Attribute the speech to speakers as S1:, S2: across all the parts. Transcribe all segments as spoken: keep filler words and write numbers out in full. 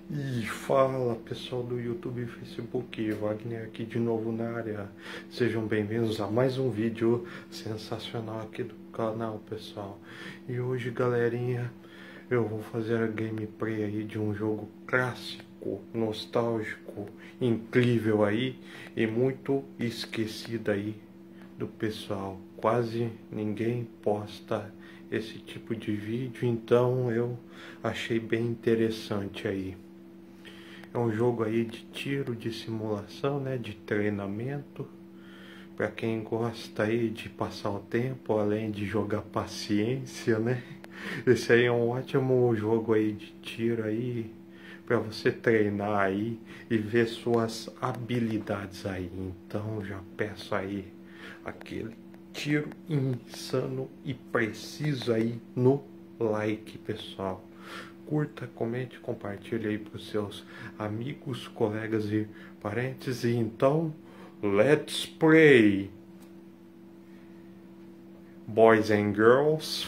S1: E fala pessoal do YouTube e Facebook, Wagner aqui de novo na área. Sejam bem-vindos a mais um vídeo sensacional aqui do canal, pessoal. E hoje, galerinha, eu vou fazer a gameplay aí de um jogo clássico, nostálgico, incrível aí e muito esquecido aí do pessoal. Quase ninguém posta esse tipo de vídeo, então eu achei bem interessante aí. É um jogo aí de tiro, de simulação, né, de treinamento, para quem gosta aí de passar o tempo, além de jogar paciência, né. Esse aí é um ótimo jogo aí de tiro aí, para você treinar aí e ver suas habilidades aí. Então já peço aí aquele tiro insano e preciso aí no like, pessoal. Curta, comente, compartilhe aí para os seus amigos, colegas e parentes. E então, let's play! Boys and girls.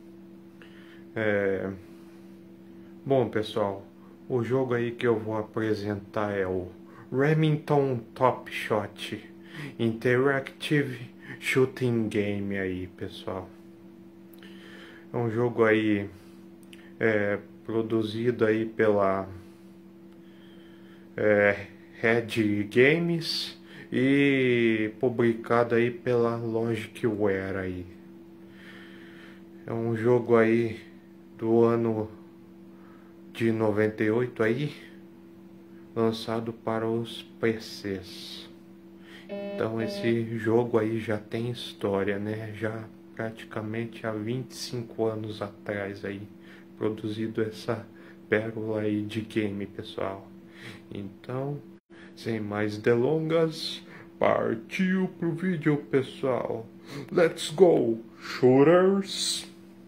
S1: É... Bom, pessoal, o jogo aí que eu vou apresentar é o Remington Top Shot Interactive Shooting Game aí, pessoal. É um jogo aí é, produzido aí pela é, Red Games e publicado aí pela Logicware aí. É um jogo aí do ano de noventa e oito aí, lançado para os P Cs. Então esse jogo aí já tem história, né? Já praticamente há vinte e cinco anos atrás aí, produzido essa pérola aí de game, pessoal. Então, sem mais delongas, partiu pro vídeo, pessoal. Let's go, shooters!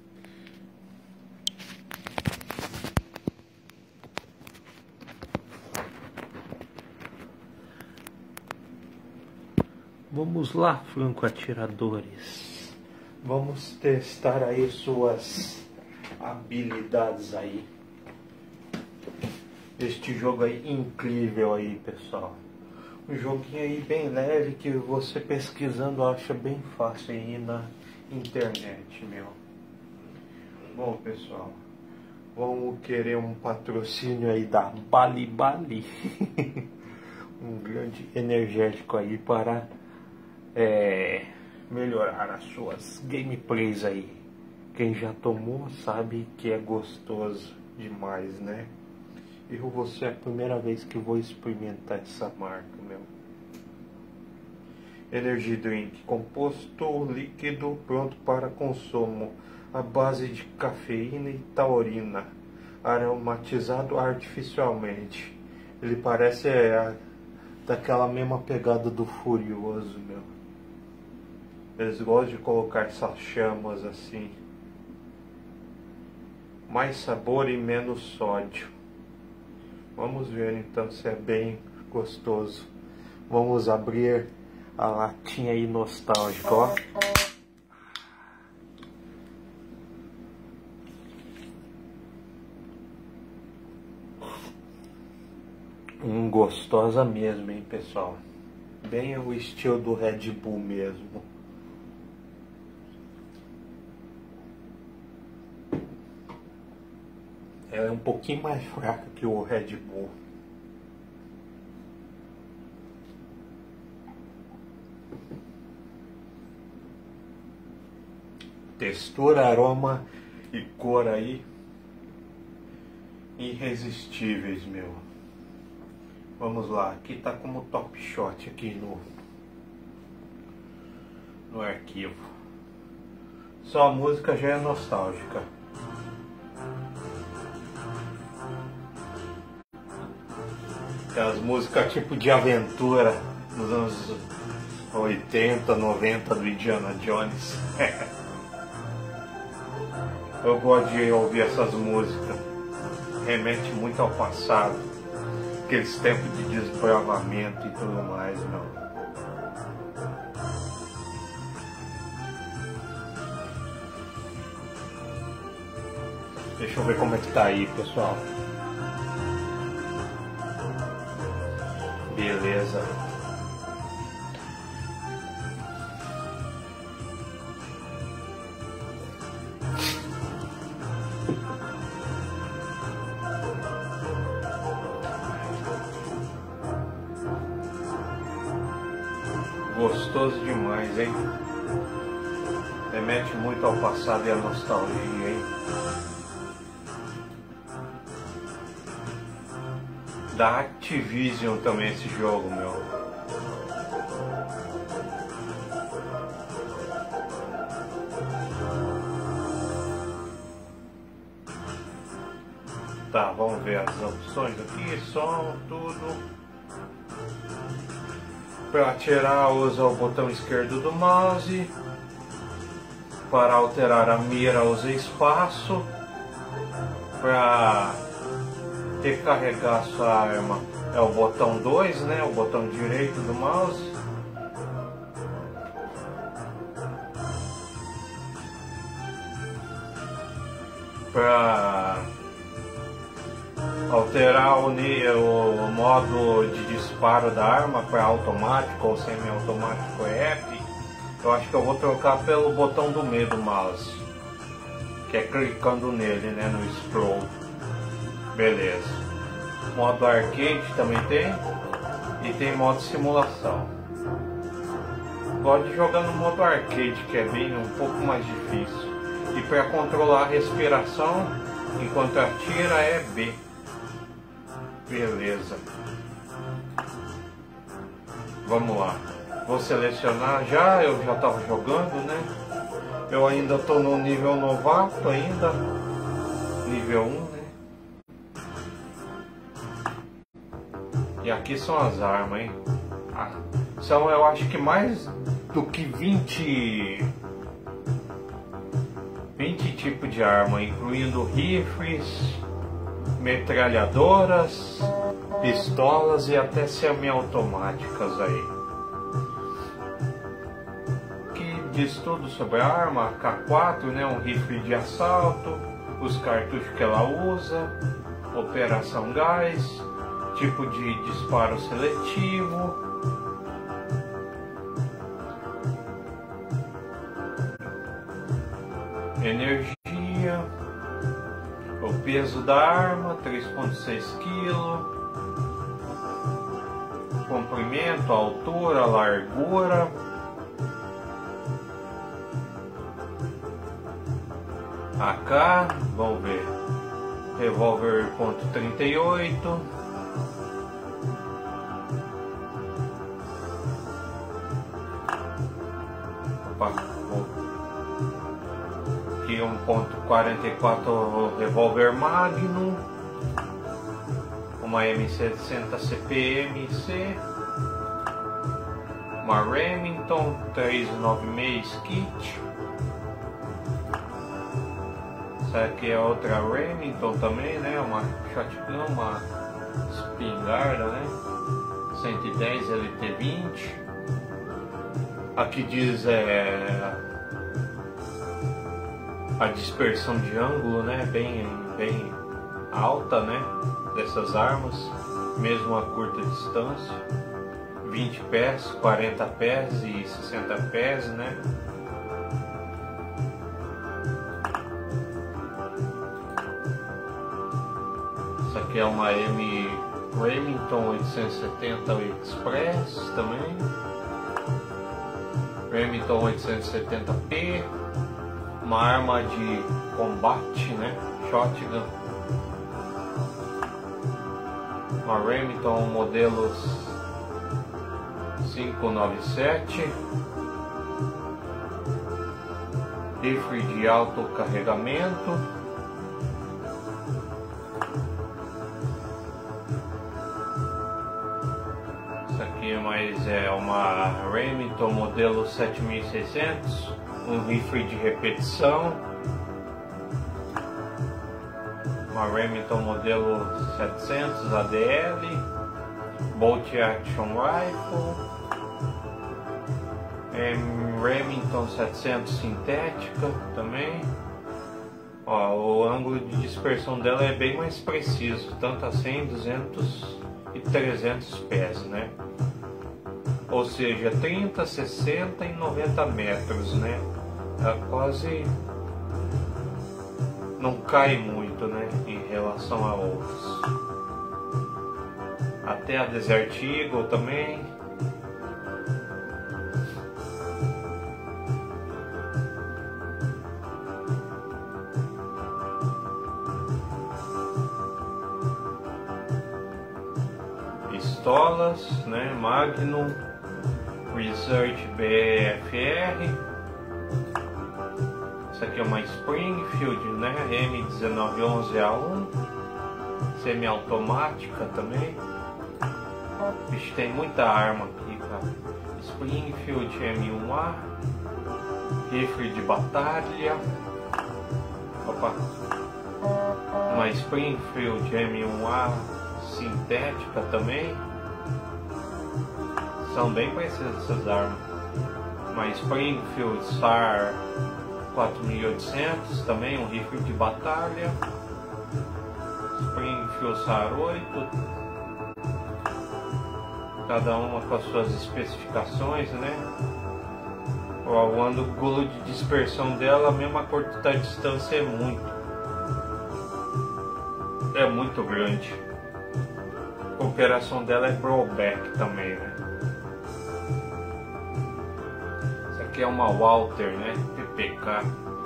S1: Vamos lá, franco-atiradores. Vamos testar aí suas habilidades aí. Este jogo aí incrível aí, pessoal. Um joguinho aí bem leve que você pesquisando acha bem fácil aí na internet, meu. Bom, pessoal, vamos querer um patrocínio aí da Bali Bali. Um grande energético aí para é, melhorar as suas gameplays aí. Quem já tomou sabe que é gostoso demais, né? Eu vou ser a primeira vez que vou experimentar essa marca, meu. Energy Drink, composto líquido pronto para consumo, à base de cafeína e taurina, aromatizado artificialmente. Ele parece é, daquela mesma pegada do Furioso, meu. Eles gostam de colocar essas chamas assim. Mais sabor e menos sódio. Vamos ver então se é bem gostoso. Vamos abrir a latinha aí nostálgica, ó. Hum, gostosa mesmo, hein, pessoal. Bem o estilo do Red Bull mesmo. Ela é um pouquinho mais fraca que o Red Bull. Textura, aroma e cor aí irresistíveis, meu. Vamos lá, aqui tá como Top Shot aqui no no arquivo. Só a música já é nostálgica. Aquelas músicas tipo de aventura nos anos oitenta, noventa do Indiana Jones. Eu gosto de ouvir essas músicas. Remete muito ao passado. Aqueles tempos de desbravamento e tudo mais, não. Deixa eu ver como é que tá aí, pessoal. Beleza. Gostoso demais, hein? Remete muito ao passado e à nostalgia, hein? Da Activision também esse jogo, meu. Tá, vamos ver as opções aqui, som, tudo. Para atirar, usa o botão esquerdo do mouse. Para alterar a mira, usa espaço. Para recarregar sua arma é o botão dois, né? O botão direito do mouse. Para alterar o, o modo de disparo da arma para automático ou semi-automático é F. Eu acho que eu vou trocar pelo botão do meio do mouse, que é clicando nele, né, no scroll. Beleza. Modo arcade também tem. E tem modo simulação. Pode jogar no modo arcade, que é bem um pouco mais difícil. E para controlar a respiração enquanto atira é B. Beleza. Vamos lá. Vou selecionar já, eu já estava jogando, né? Eu ainda estou no nível novato ainda. Nível um, né? E aqui são as armas, hein? Ah, são, eu acho que mais do que vinte... vinte tipos de arma, incluindo rifles, metralhadoras, pistolas e até semi-automáticas aí. Que diz tudo sobre a arma, K quatro, né, um rifle de assalto, os cartuchos que ela usa, operação gás, tipo de disparo seletivo, energia, o peso da arma, três vírgula seis quilos, comprimento, altura, largura, A K, vamos ver, revólver ponto trinta e oito, opa, aqui um ponto quarenta e quatro revólver Magnum, uma M sessenta C P M C, uma Remington trezentos e noventa e seis Kit. Essa aqui é outra Remington também, né? Uma shotgun, uma espingarda, né? cento e dez L T vinte. Aqui diz é, a dispersão de ângulo, né? Bem, bem alta, né? Dessas armas, mesmo a curta distância. vinte pés, quarenta pés e sessenta pés, né? Essa aqui é uma M Remington oitocentos e setenta Express também. Remington oitocentos e setenta P. Uma arma de combate, né? Shotgun. Uma Remington modelo cinco nove sete. Rifle de alto carregamento. Essa aqui é mais é uma Remington modelo sete mil e seiscentos, um rifle de repetição. Uma Remington modelo setecentos A D L, Bolt Action Rifle. É, Remington setecentos sintética também. Ó, ângulo de dispersão dela é bem mais preciso, tanto a cem, duzentos e trezentos pés, né? Ou seja, trinta, sessenta e noventa metros, né? Ela quase não cai muito, né? Em relação a outros. Até a Desert Eagle também. Pistolas, né? Magnum, Research B F R. Essa aqui é uma Springfield, né? M dezenove onze A um, semiautomática também. Bicho, tem muita arma aqui, cara. Springfield M um A, rifle de batalha. Opa, uma Springfield M um A sintética também. São bem precisas essas armas. Uma Springfield S A R quatro mil e oitocentos, também um rifle de batalha. Springfield S A R oito, cada uma com as suas especificações, né? O ângulo de dispersão dela, mesmo a curta distância, é muito é muito grande. A operação dela é blowback também, né? Essa aqui é uma Walther, né? P P K.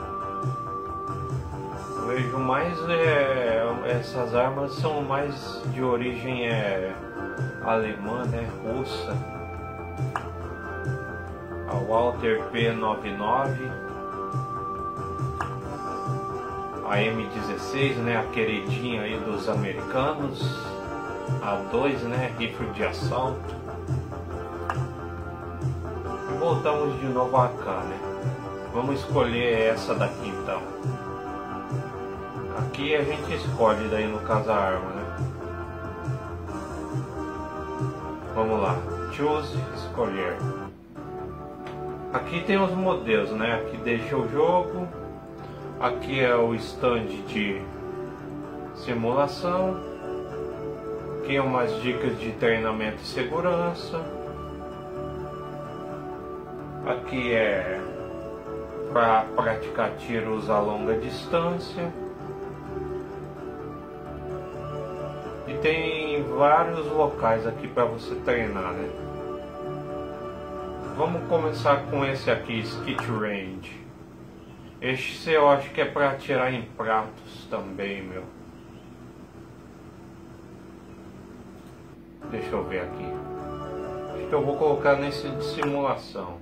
S1: Eu vejo mais é, essas armas são mais de origem é, alemã, né? Russa. A Walther P noventa e nove, a M dezesseis, né? A queridinha aí dos americanos. A dois, né? Rifle de assalto. E voltamos de novo a cá, né? Vamos escolher essa daqui então. Aqui a gente escolhe daí no caso a arma, né? Vamos lá, choose, escolher. Aqui tem os modelos, né? Aqui deixa o jogo. Aqui é o stand de simulação. Aqui é umas dicas de treinamento e segurança. Aqui é para praticar tiros a longa distância. E tem vários locais aqui para você treinar, né? Vamos começar com esse aqui, Skit Range. Esse eu acho que é para atirar em pratos também, meu. Deixa eu ver aqui. Acho que eu vou colocar nesse de simulação.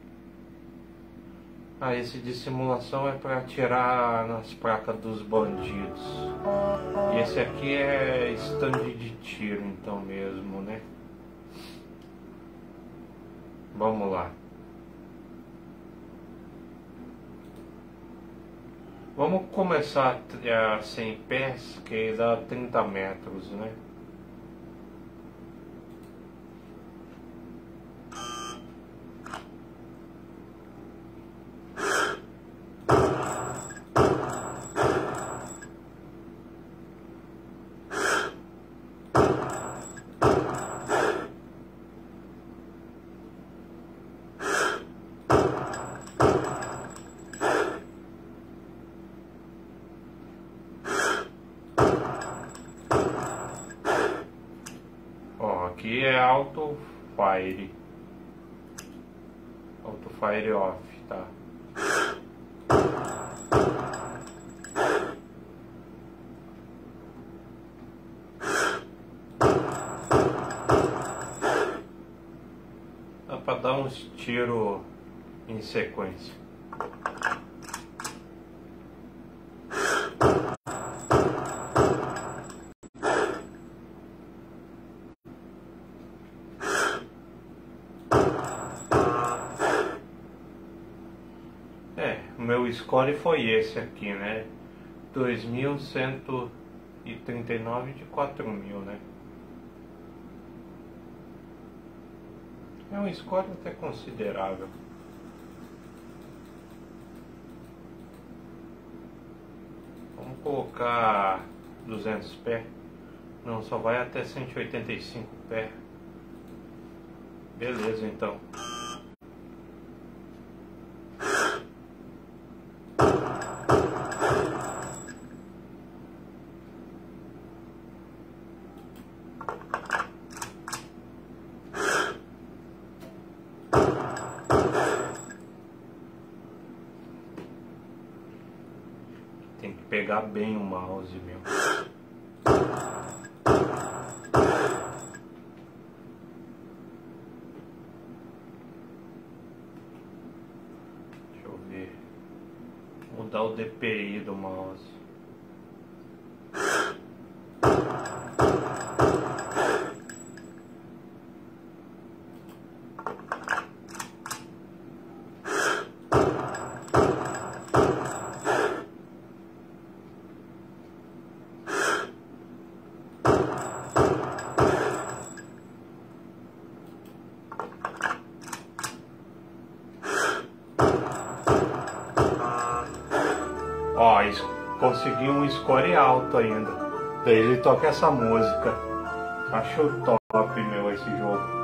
S1: Ah, esse de simulação é para atirar nas placas dos bandidos. E esse aqui é stand de tiro, então mesmo, né? Vamos lá. Vamos começar a cem pés, que dá trinta metros, né? Aqui é auto fire, auto fire off, tá? Dá pra dar uns tiros em sequência. O meu score foi esse aqui, né? dois mil cento e trinta e nove de quatro mil, né? É um score até considerável. Vamos colocar duzentos pés. Não, só vai até cento e oitenta e cinco pés. Beleza, então. Tem que pegar bem o mouse mesmo. Deixa eu ver. Mudar o D P I do mouse. Ó, consegui um score alto ainda. Daí ele toca essa música. Acho top, meu, esse jogo.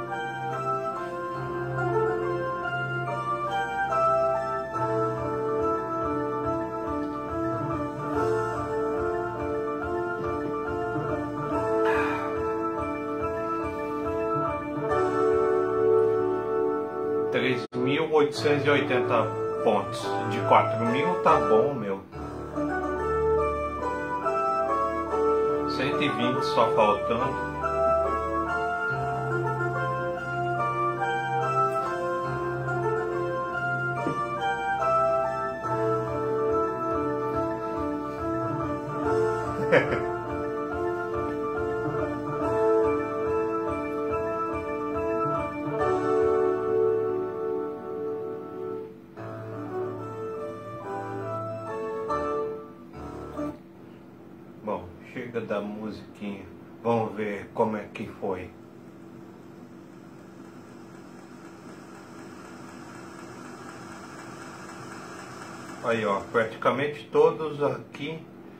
S1: três mil oitocentos e oitenta pontos. De quatro mil tá bom, meu. cento e vinte só faltando. Bom, chega da musiquinha. Vamos ver como é que foi. Aí, ó, praticamente todos aqui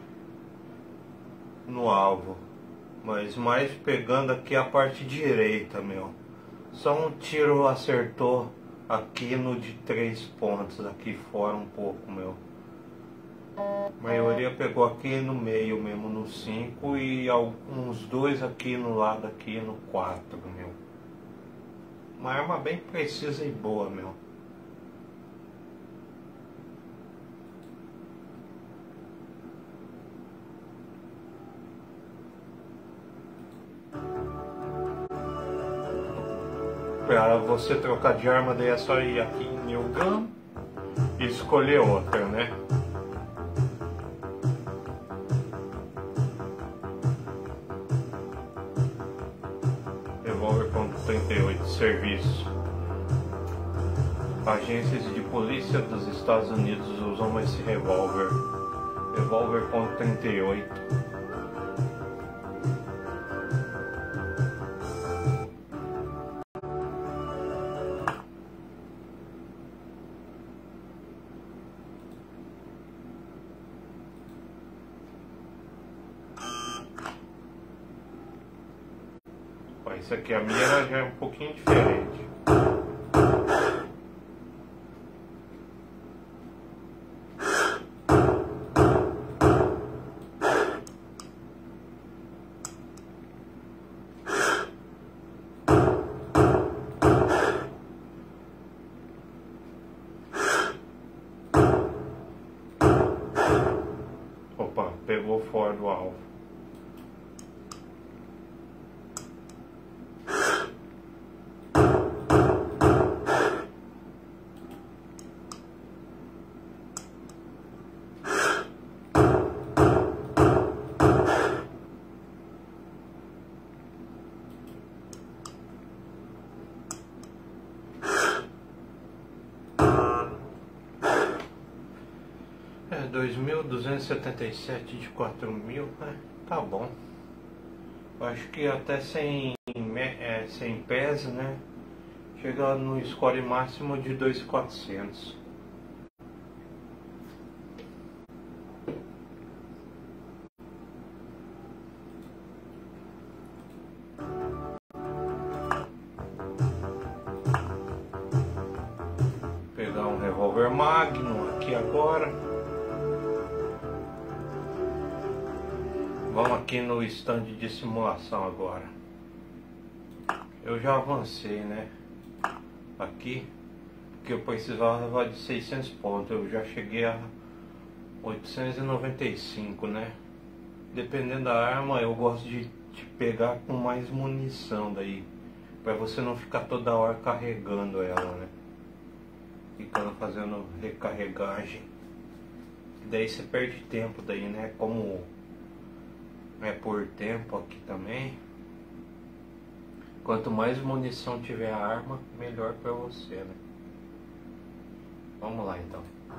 S1: no alvo, mas mais pegando aqui a parte direita, meu. Só um tiro acertou aqui no de três pontos, aqui fora um pouco, meu. A maioria pegou aqui no meio mesmo, no cinco, e alguns dois aqui no lado aqui no quatro, meu. Uma arma bem precisa e boa, meu. Para você trocar de arma, daí é só ir aqui em New Gun e escolher outra, né? Revólver ponto trinta e oito, serviço. Agências de polícia dos Estados Unidos usam esse revólver. Revólver ponto trinta e oito. Isso aqui, a mira já é um pouquinho diferente. Opa, pegou fora do alvo. dois mil duzentos e setenta e sete de quatro mil, né? Tá bom. Eu acho que até sem, é, sem pés, né? Chega no score máximo de dois mil e quatrocentos. revólver Magnum aqui agora. Vamos aqui no stand de simulação agora. Eu já avancei, né? Aqui, porque eu precisava de seiscentos pontos. Eu já cheguei a oitocentos e noventa e cinco, né? Dependendo da arma, eu gosto de, de pegar com mais munição daí, para você não ficar toda hora carregando ela, né? Ficando fazendo recarregagem. Daí você perde tempo daí, né? Como é por tempo aqui também. Quanto mais munição tiver a arma, melhor para você, né? Vamos lá então.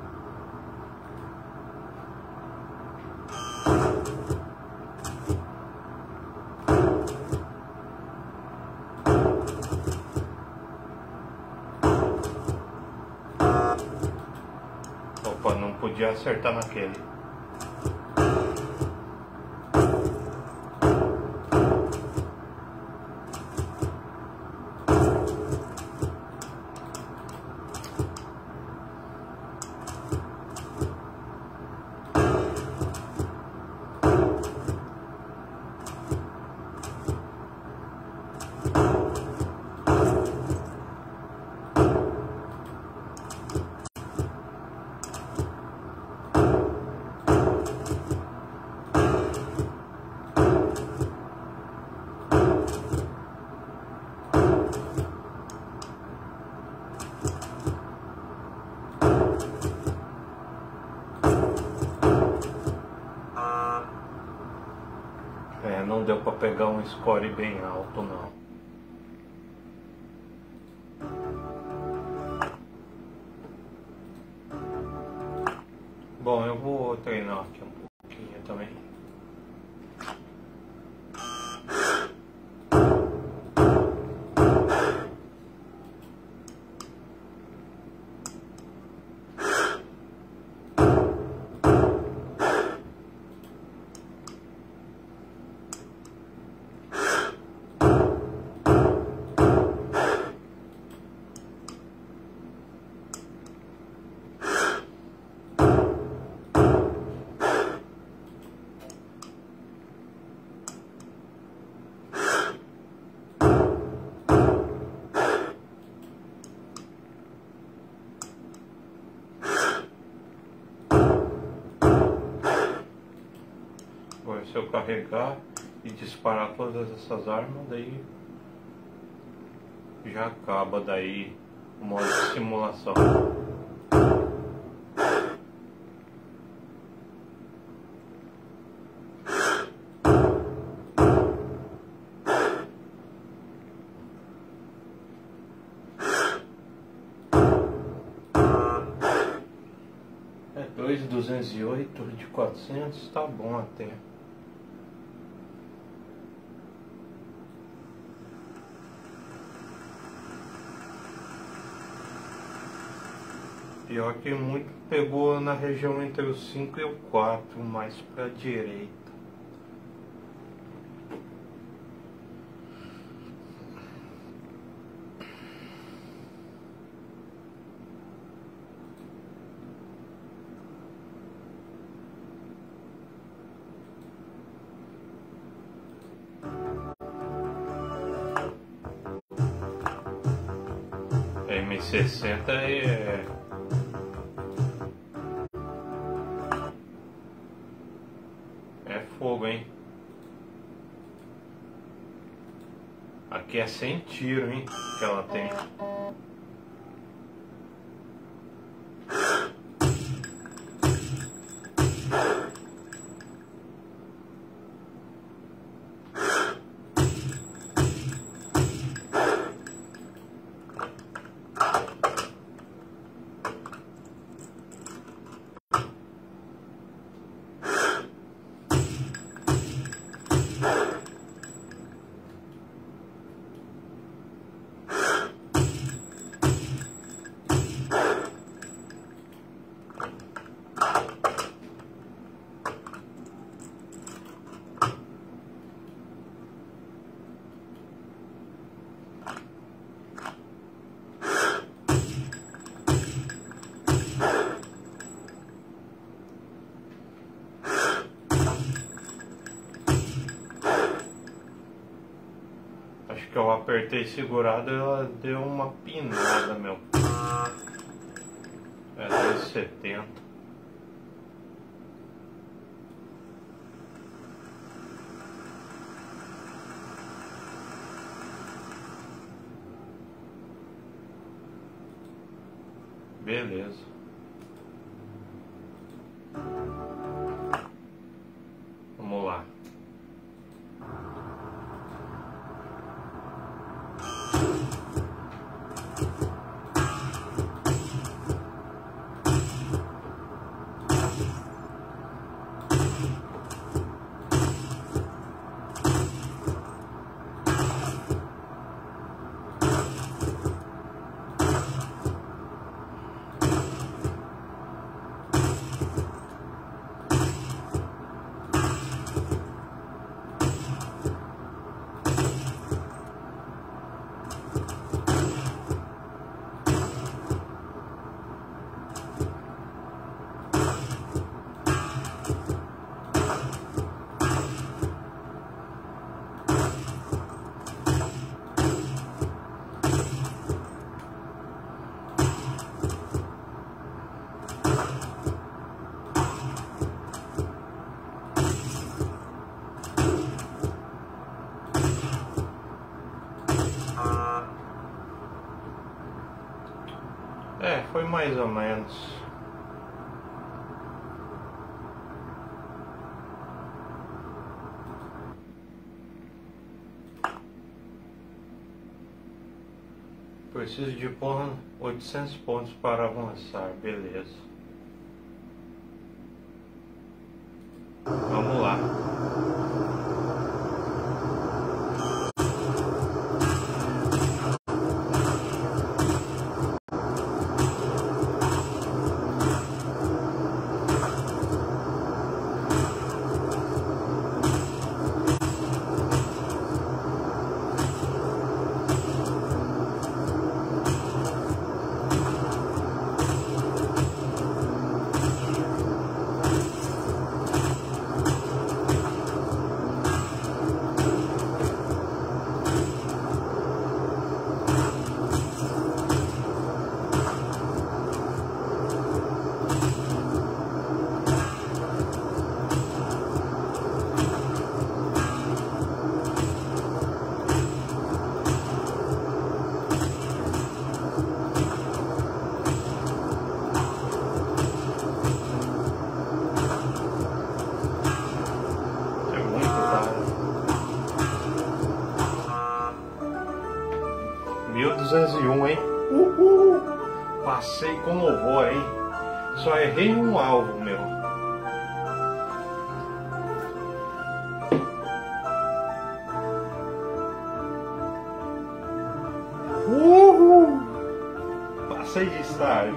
S1: Opa, não podia acertar naquele. É, não deu para pegar um score bem alto não. Bom, eu vou treinar aqui um pouquinho também. Se eu carregar e disparar todas essas armas, daí já acaba daí o modo de simulação. É dois mil duzentos e oito de quatrocentos, tá bom até. Pior que muito pegou na região entre o cinco e o quatro, mais pra direita. M sessenta é... é fogo, hein? Aqui é sem tiro, hein? Que ela tem. que eu apertei segurado, ela deu uma pinada, meu. É dois e setenta. Beleza. Vamos lá. É, foi mais ou menos. Preciso de porra oitocentos pontos para avançar, beleza. Vamos lá. mil duzentos e um, hein? Uhul! Passei com louvor, hein? Só errei um alvo, meu. Uhul! Passei de estágio.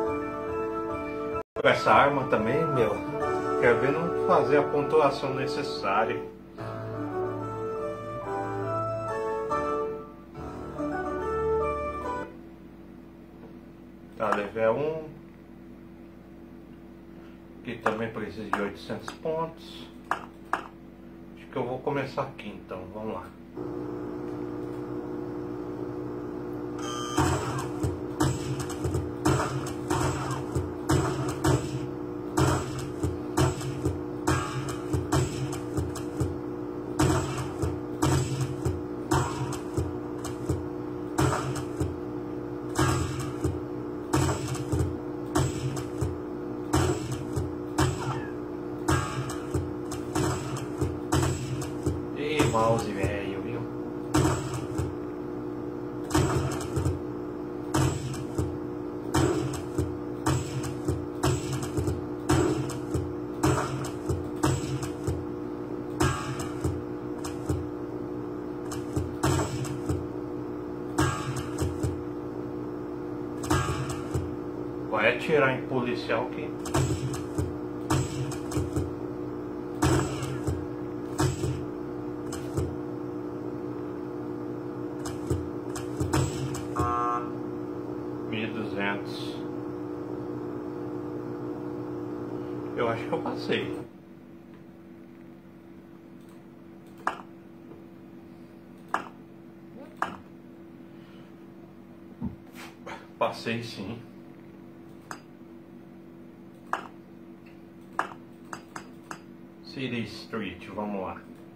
S1: Com essa arma também, meu. Quer ver não fazer a pontuação necessária. Tá, level um. Aqui também precisa de oitocentos pontos. Acho que eu vou começar aqui então, vamos lá. Mouse velho, viu? Vai atirar em policial que mil e duzentos. Eu acho que eu passei. sei sim. City Street, vamos lá.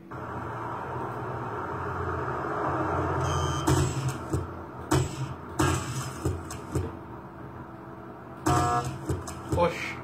S1: Oxi.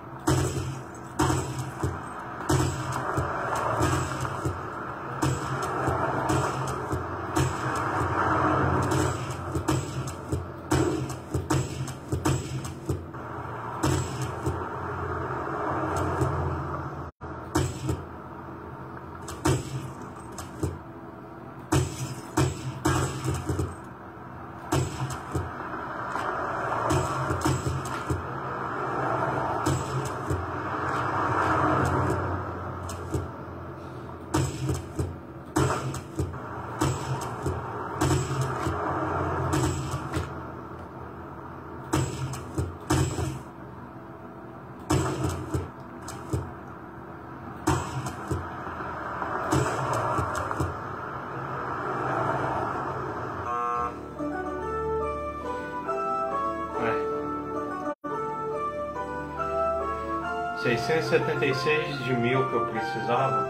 S1: seiscentos e setenta e seis de mil que eu precisava.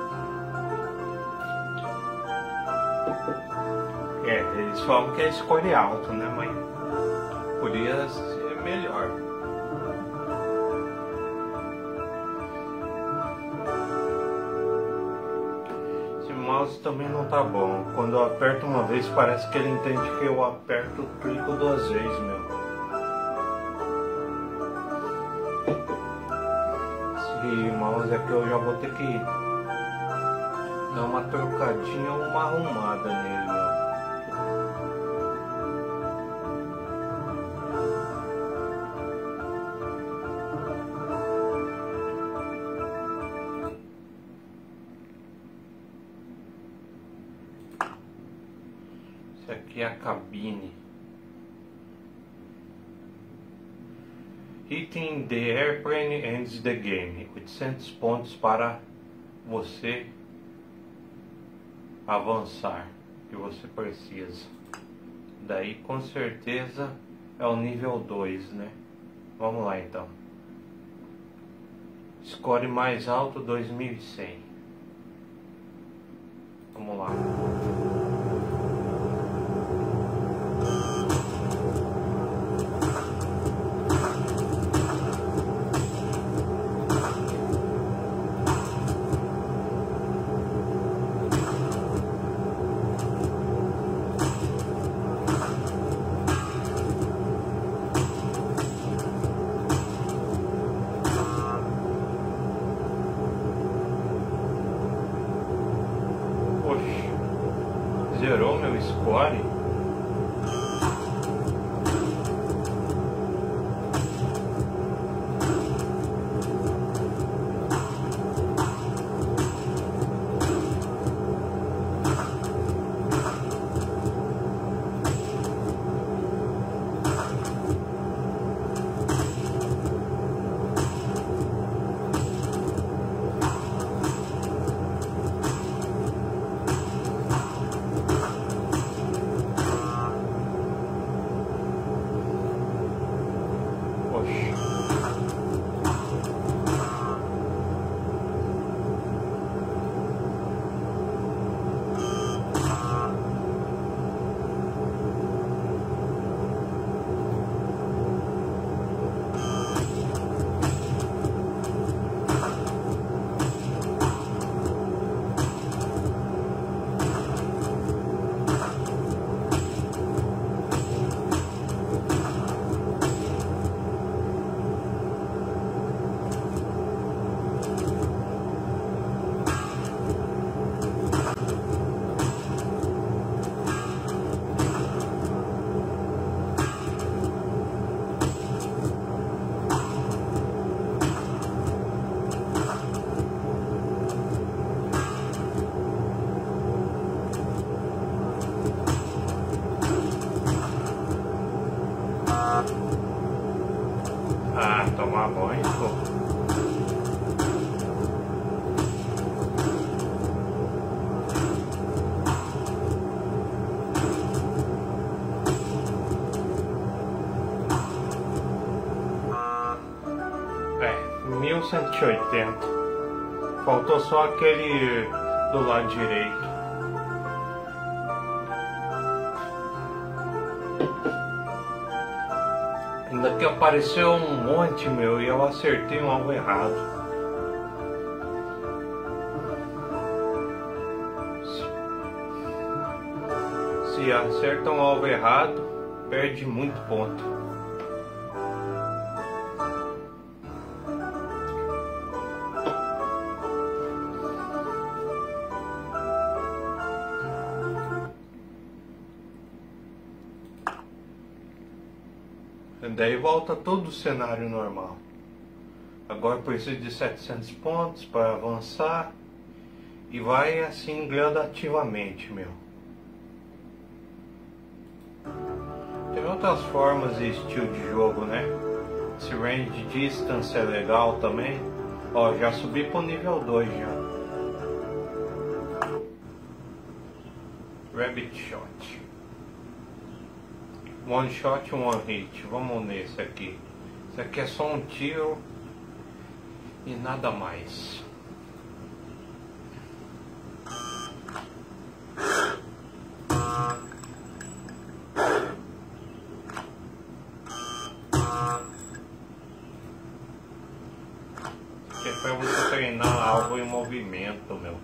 S1: É, eles falam que a score é alto, né, mas podia ser melhor. Esse mouse também não tá bom. Quando eu aperto uma vez parece que ele entende que eu aperto, clico duas vezes, meu. E mouse é que eu já vou ter que dar uma trocadinha ou uma arrumada nele, meu. Isso aqui é a cabine. Hitting the airplane ends the game. oitocentos pontos para você avançar que você precisa. Daí com certeza é o nível dois, né? Vamos lá então. Score mais alto dois mil e cem. Vamos lá. Zerou meu score. Ah, tomar banho, pô. cento e oitenta. Faltou só aquele do lado direito. Ainda que apareceu um monte, meu, e eu acertei um alvo errado. Se acerta um alvo errado, perde muito ponto. E daí volta todo o cenário normal. Agora preciso de setecentos pontos para avançar. E vai assim gradativamente, meu. Tem outras formas e estilo de jogo, né? Esse range distance é legal também. Ó, já subi pro nível dois já. Rabbit Shot. One shot, one hit. Vamos nesse aqui. Isso aqui é só um tiro e nada mais. Isso aqui é pra você treinar algo em movimento, meu.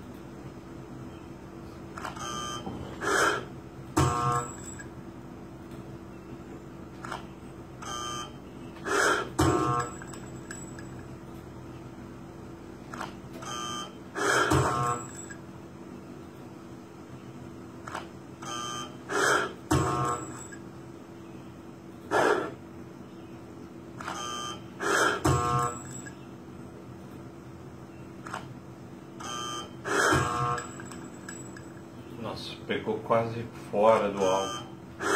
S1: Nossa, pegou quase fora do alvo.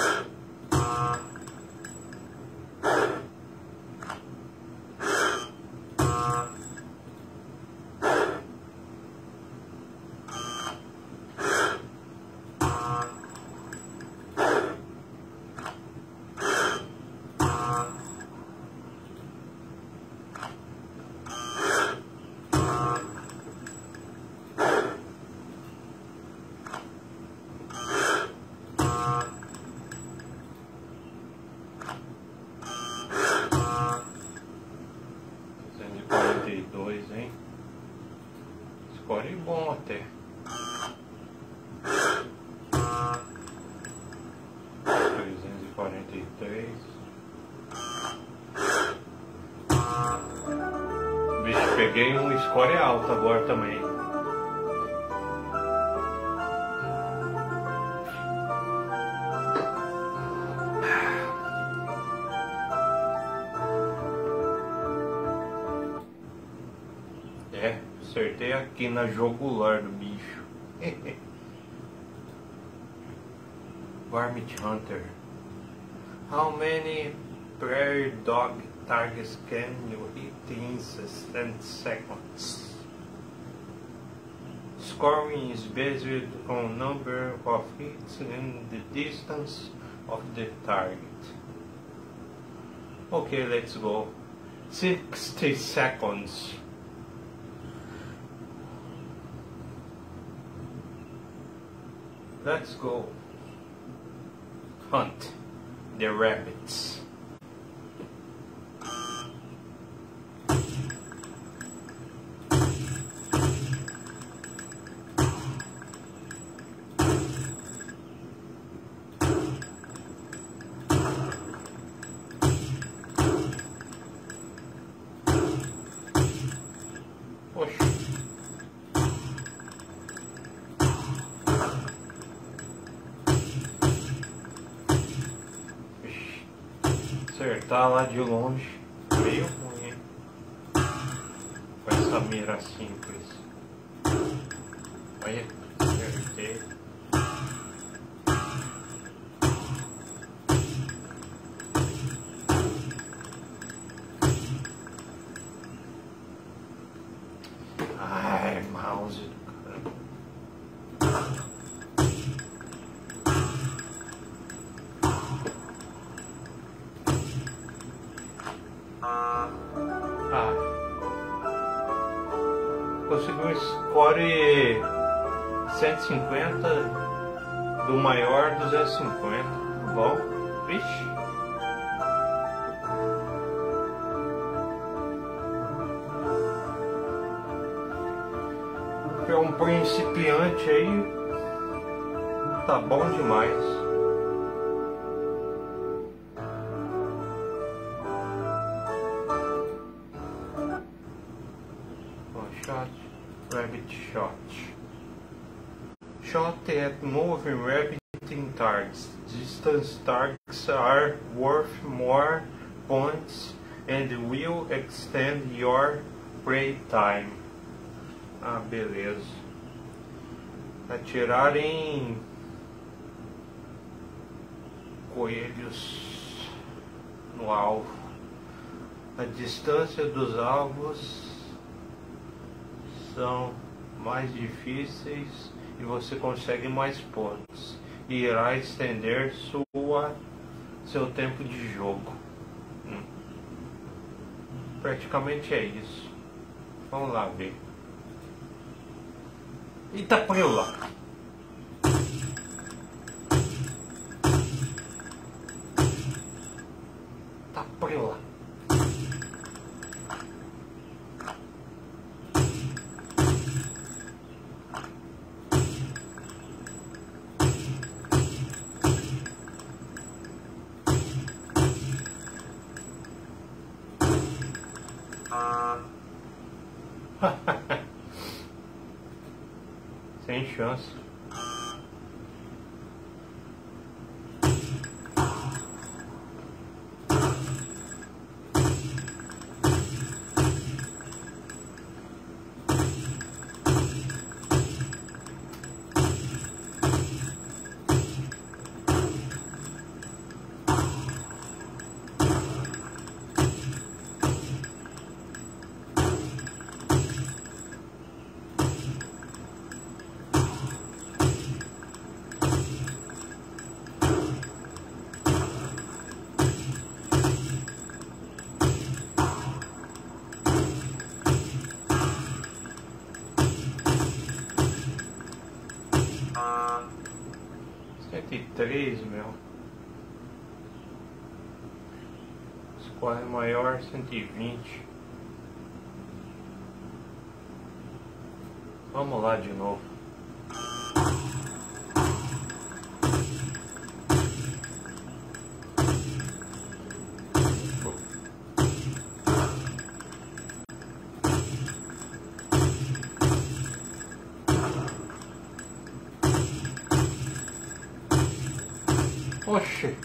S1: quarenta e dois, hein? Score bom até. trezentos e quarenta e três. Bicho, peguei um score alto agora também. É, acertei aqui na jugular do bicho. Varmint Hunter. How many prairie dog targets can you hit in sixty seconds? Scoring is based on number of hits and the distance of the target. Okay, let's go. sixty seconds. Let's go hunt the rabbits. Poxa. Acertar lá de longe, meio ruim, hein? Com essa mira simples. Olha, acertei. Ai, mouse do caramba. Ah, um score cento e cinquenta, do maior duzentos e cinquenta. Bom, vixe. Para um principiante aí, tá bom demais. Shot, rabbit shot. Shot at moving rabbit targets. Distance targets are worth more points and will extend your play time. Ah, beleza. Atirar em coelhos no alvo. A distância dos alvos são mais difíceis e você consegue mais pontos. E irá estender sua, seu tempo de jogo. Hum. Praticamente é isso. Vamos lá ver. Eita, preula! Tá preula! Sem chance. cento e três, meu. Score maior, cento e vinte. Vamos lá de novo. Oxe!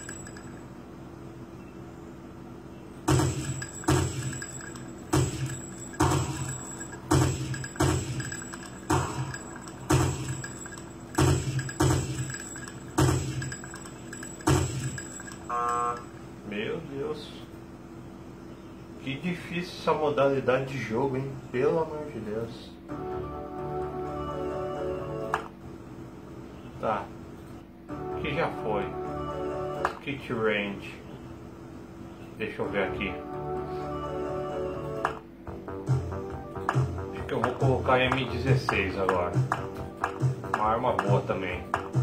S1: Meu Deus! Que difícil essa modalidade de jogo, hein? Pelo amor de Deus! Tá. Que já foi. Kit range. Deixa eu ver aqui. Acho que eu vou colocar M dezesseis agora. Uma arma boa também.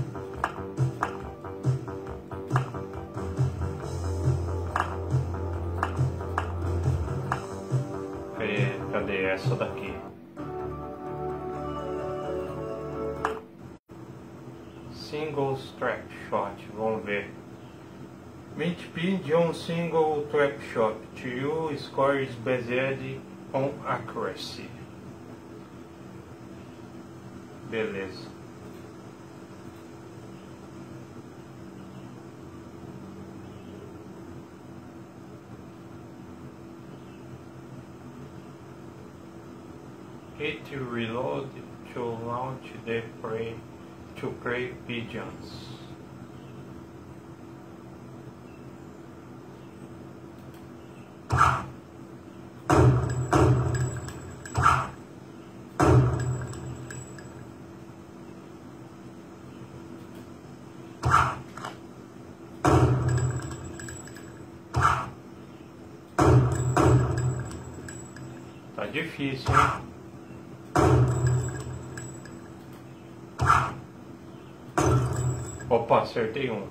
S1: É, cadê essa daqui? Single strap shot. Vamos ver. Mint pin de um single trap shot. To you, score is based on accuracy. Beleza. Hit reload to launch the prey to prey pigeons. Tá difícil, hein? Opa, acertei um.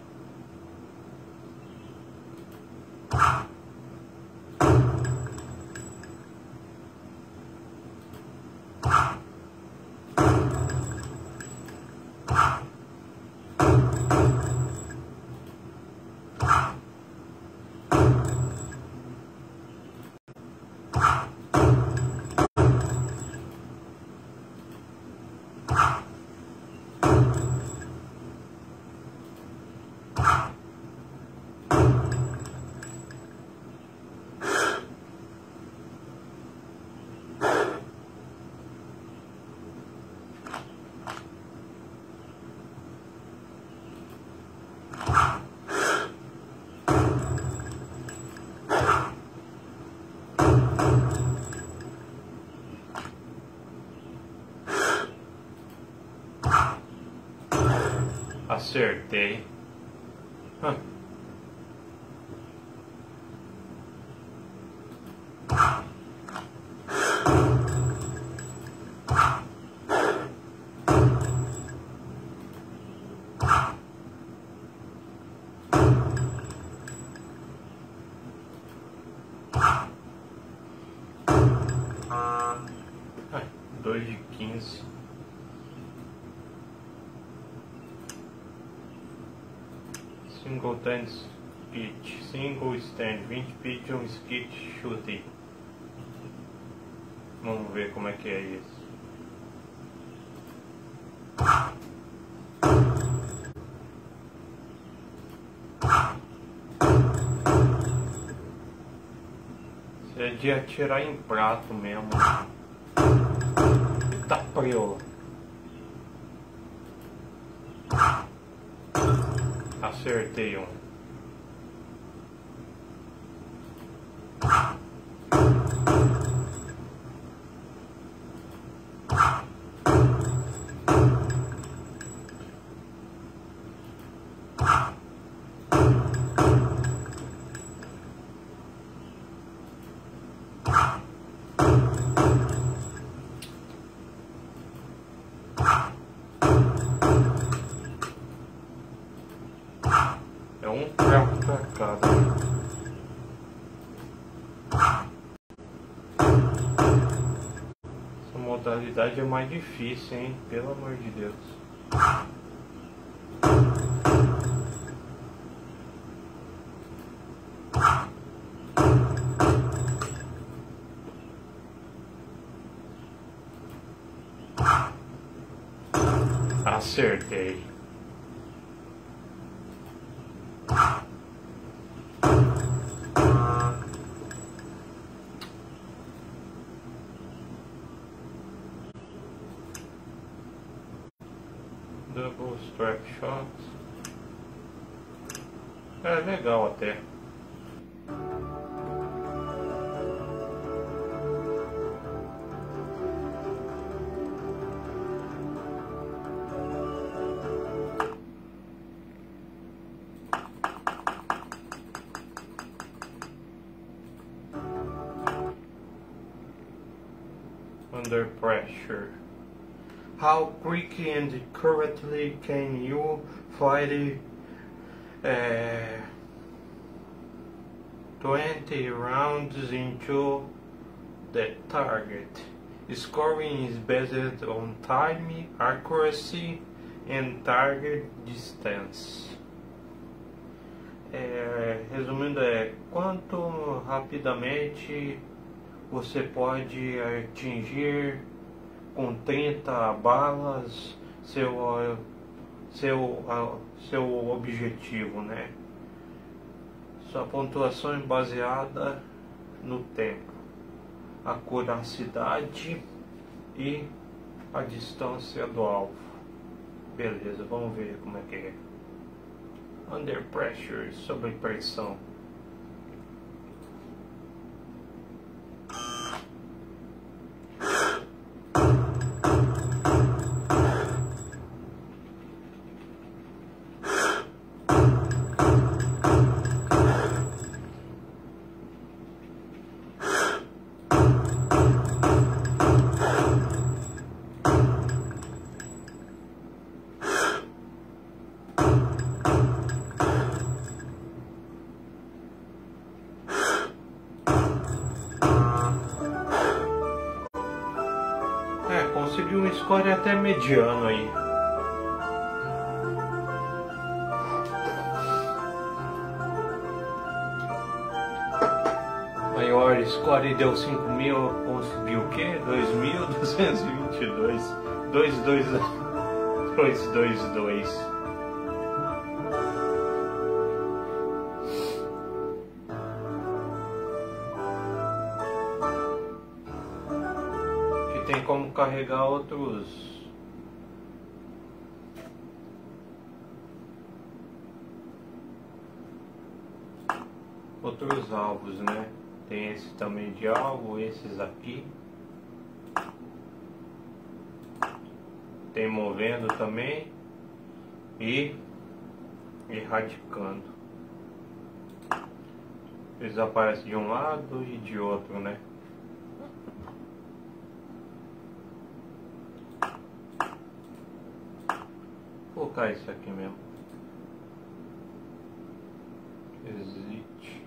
S1: Acertei. Hã. Ai, dois de quinze. Single tennis pitch, single stand, vinte pitch, um skit, chute. Vamos ver como é que é isso. Isso é de atirar em prato mesmo. Eita preula. Acertei um. É um prato pra cada. Essa modalidade é mais difícil, hein? Pelo amor de Deus. Acertei. Double strap shot. É legal até. Under pressure. How quickly and accurately can you fire uh, twenty rounds into the target? Scoring is based on time, accuracy and target distance. É, resumindo, é quanto rapidamente você pode atingir com trinta balas seu, seu, seu objetivo, né? Sua pontuação é baseada no tempo, a acuracidade e a distância do alvo. Beleza, vamos ver como é que é. Under pressure, sob pressão.
S2: You
S1: score é até mediano aí. Maior score deu cinco mil, conseguiu o quê? dois mil duzentos e vinte e dois. dois dois dois dois dois. Que tem como carregar outros outros alvos, né? Tem esse também de alvo, esses aqui. Tem movendo também e erradicando. Eles aparecem de um lado e de outro, né? Vou colocar isso aqui mesmo. Exit.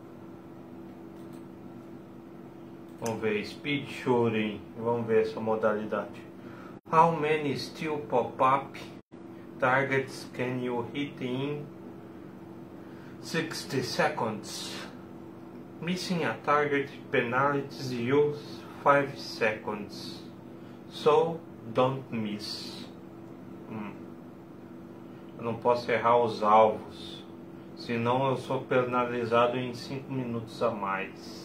S1: Vamos ver, speed shooting. Vamos ver essa modalidade. How many steel pop-up targets can you hit in sixty seconds? Missing a target penalties you five seconds. So don't miss. Hum. Eu não posso errar os alvos, senão eu sou penalizado em cinco minutos a mais.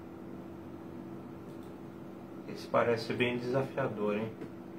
S1: Esse parece bem desafiador, hein?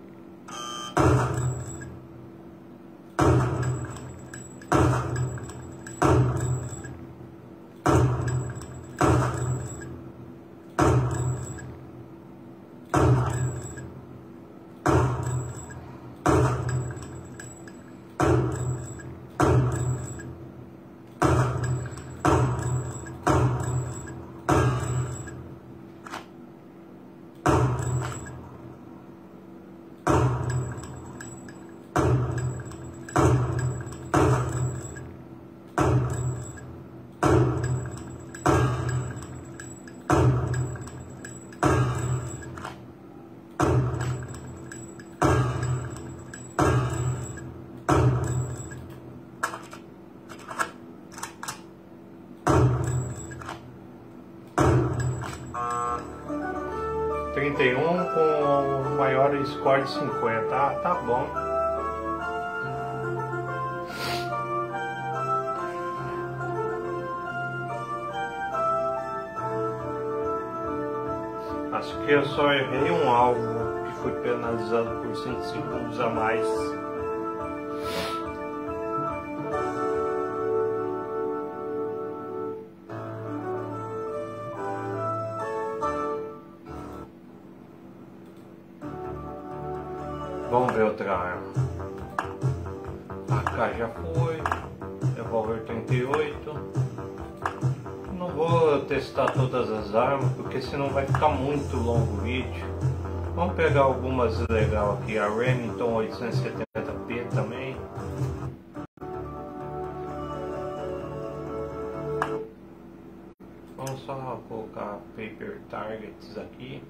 S1: trinta e um com o maior score de cinquenta. Ah, tá bom. Acho que eu só errei um alvo que foi penalizado por cinco segundos a mais. Vamos ver outra arma. A K já foi. Revólver trinta e oito. Não vou testar todas as armas, porque senão vai ficar muito longo o vídeo. Vamos pegar algumas legais aqui. A Remington oitocentos e setenta P também. Vamos só colocar Paper Targets aqui.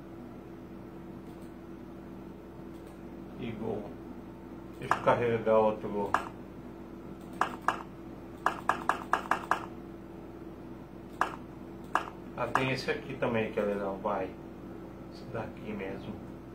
S1: E gol. Deixa eu carregar outro gol. Ah, tem esse aqui também que é legal, vai. Esse daqui mesmo.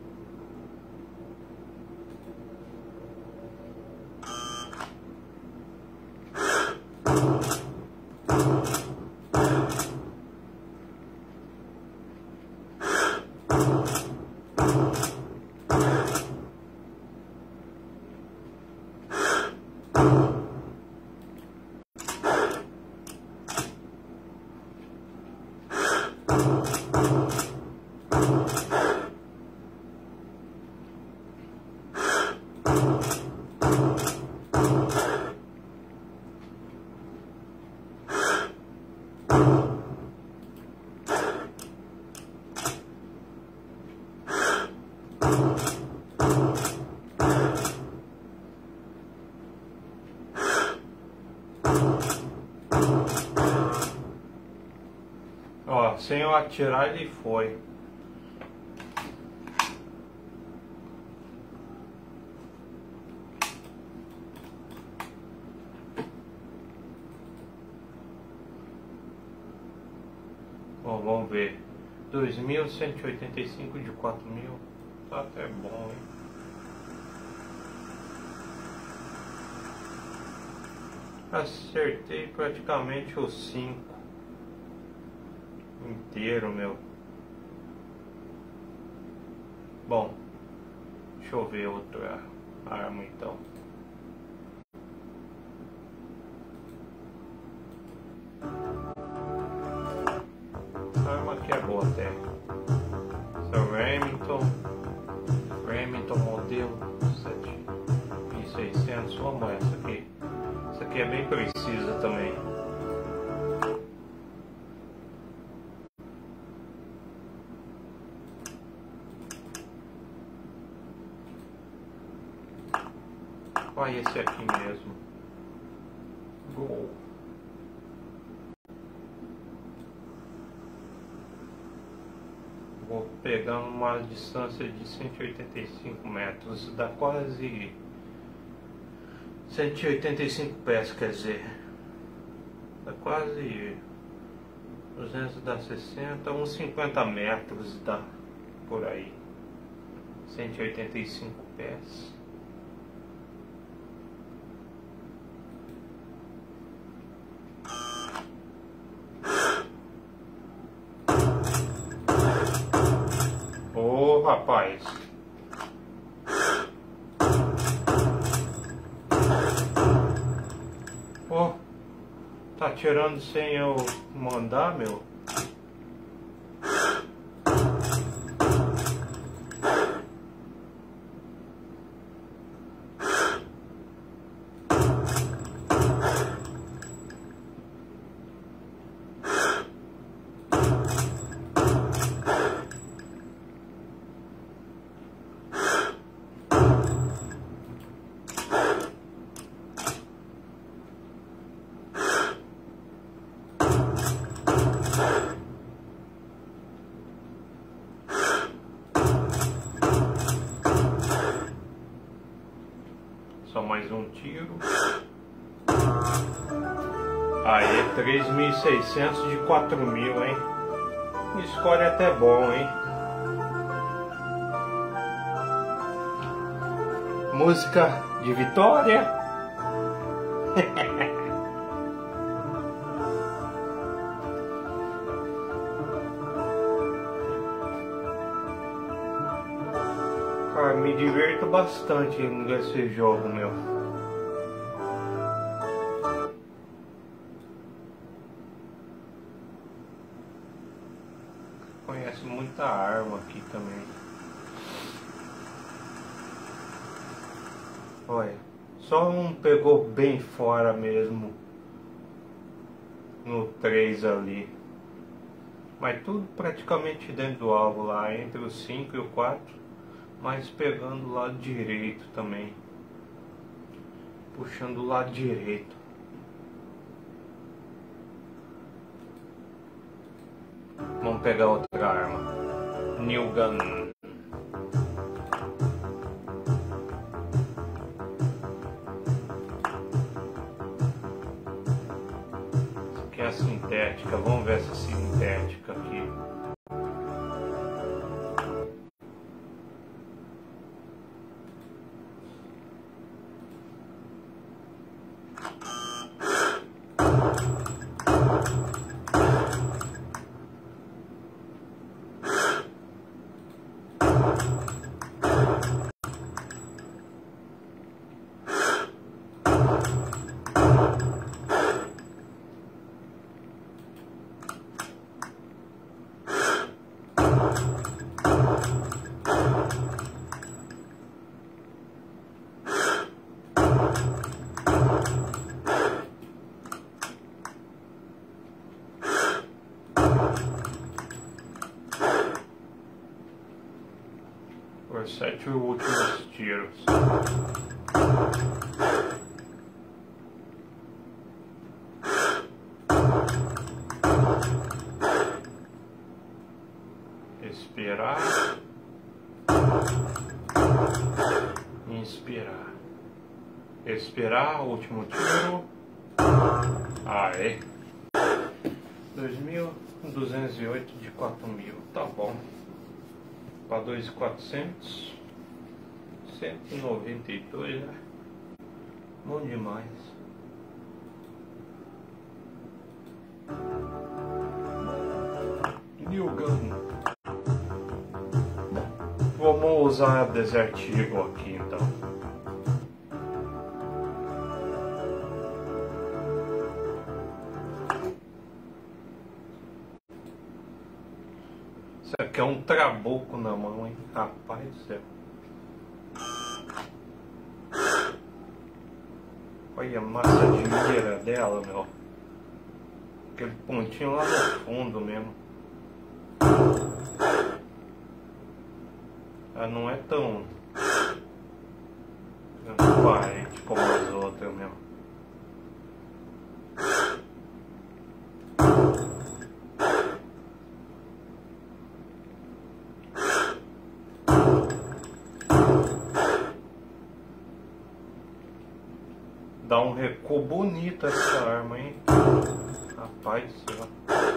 S1: Ó, sem eu atirar ele foi. Então vamos ver. dois mil cento e oitenta e cinco de quatro mil. Tá até bom, hein? Acertei praticamente os cinco inteiro, meu. Bom, deixa eu ver outra arma então. Essa arma aqui é boa até. Essa é Remington. Remington modelo sete mil e seiscentos. Vamos essa aqui. Essa aqui é bem precisa também. Olha esse aqui mesmo. Gol. Vou pegar uma distância de cento e oitenta e cinco metros. Dá quase cento e oitenta e cinco pés, quer dizer. Dá quase duzentos, dá sessenta, uns cinquenta metros dá por aí. cento e oitenta e cinco pés. Ô, rapaz. Ô, tá atirando sem eu mandar, meu? Só mais um tiro. Aí, três mil e seiscentos de quatro mil, hein? Escolhe até bom, hein? Música de vitória. Cara, me divirto bastante nesse jogo, meu. Conhece muita arma aqui também. Olha, só um pegou bem fora mesmo. No três ali. Mas tudo praticamente dentro do alvo lá, entre o cinco e o quatro. Mas pegando o lado direito também. Puxando o lado direito. Vamos pegar outra arma. New Gun. Essa aqui é a sintética. Vamos ver essa sintética aqui. Por sete últimos tiros. Esperar. Inspirar. Esperar, último tiro. Aê. dois mil duzentos e oito de quatro mil, tá bom. Para dois mil e quatrocentos, cento e noventa e dois, né? Bom demais. New Gun. Vamos usar a Desert Eagle aqui então. Isso aqui é um trabuco na mão, hein? Rapaz do céu. Olha a massa de mira dela, meu. Aquele pontinho lá no fundo mesmo. Ela não é tão transparente como as outras mesmo. Dá um recuo bonito essa arma, hein? Rapaz do céu.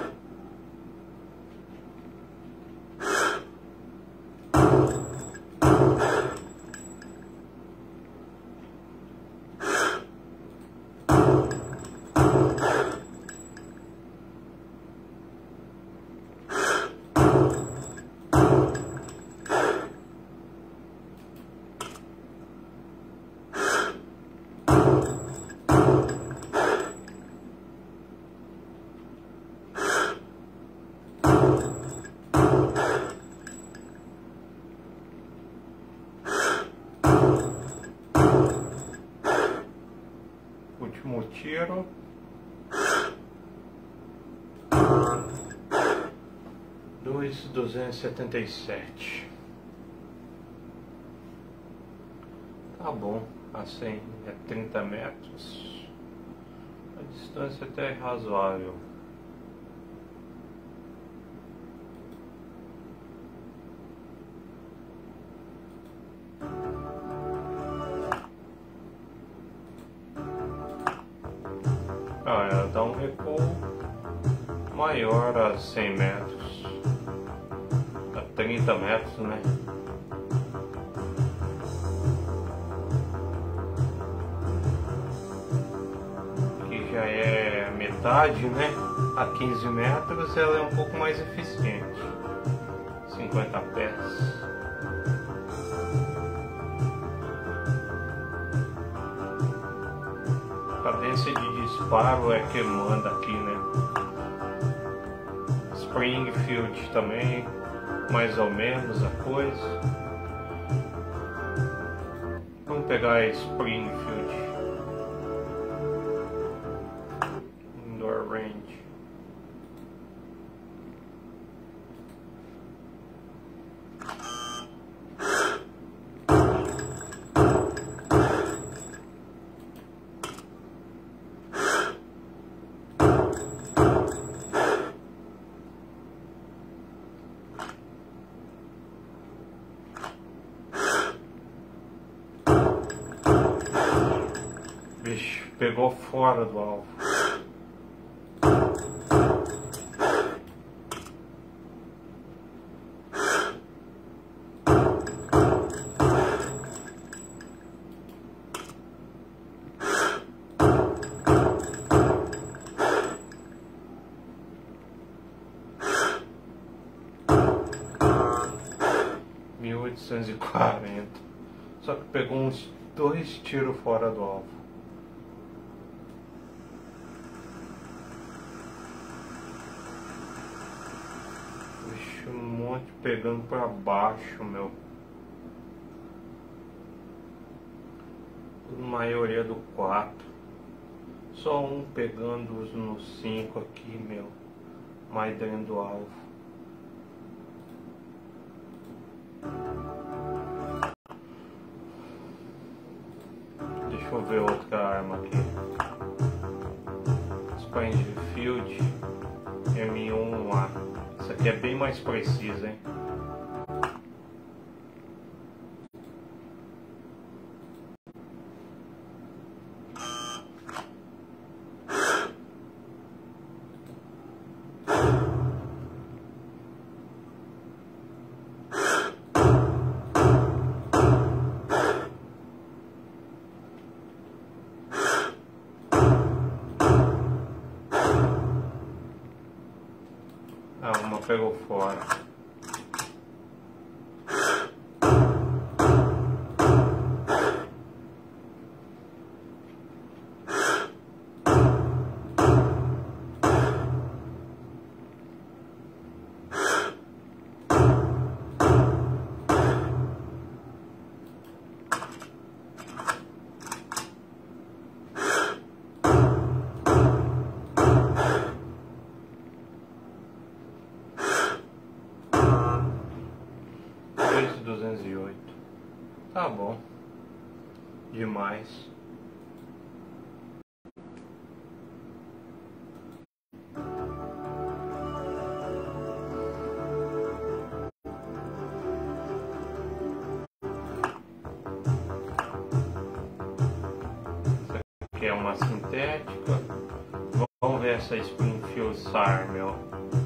S1: Último tiro. Dois duzentos e setenta e sete. Tá bom, assim é trinta metros. A distância até é razoável. Ah, ela dá um recuo maior a cem metros, a trinta metros, né? Que já é metade, né? A quinze metros ela é um pouco mais eficiente, cinquenta pés. Cadência de disparo é que manda aqui, né? Springfield também, mais ou menos a coisa. Vamos pegar a Springfield. Indoor range. Bicho, pegou fora do alvo. mil oitocentos e quarenta. Só que pegou uns dois tiros fora do alvo. Vixe, um monte pegando pra baixo, meu. A maioria do quatro. Só um pegando no cinco aqui, meu. Mais dentro do alvo. Deixa eu ver outra arma aqui. Springfield M um A. Essa aqui é bem mais precisa, hein? pegou fora. duzentos e oito. Tá bom. Demais. Essa aqui é uma sintética. Vamos ver essa Springfield Sar, meu.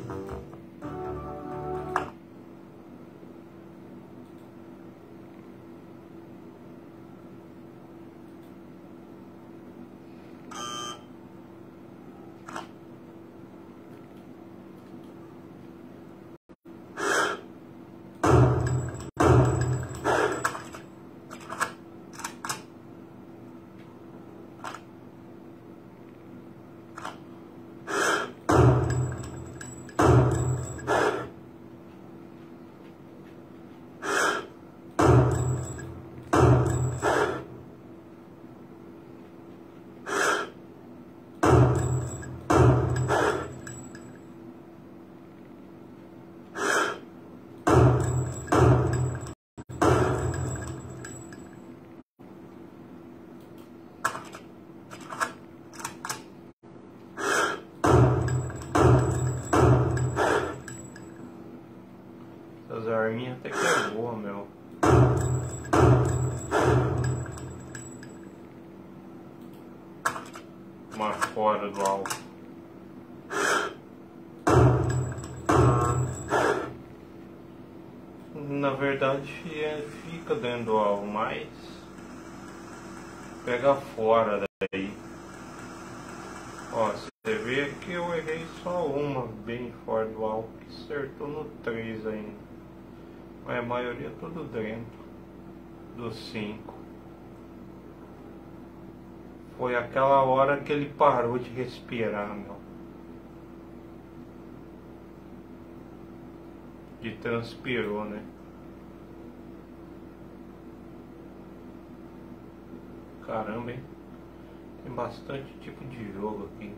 S1: Essas arminhas até que é boa, meu. Uma fora do alvo. Na verdade é, fica dentro do alvo, mas pega fora daí. Ó, você vê que eu errei só uma bem fora do alvo, que acertou no três ainda. Mas a maioria tudo dentro do cinco. Foi aquela hora que ele parou de respirar, meu. E transpirou, né? Caramba, hein? Tem bastante tipo de jogo aqui.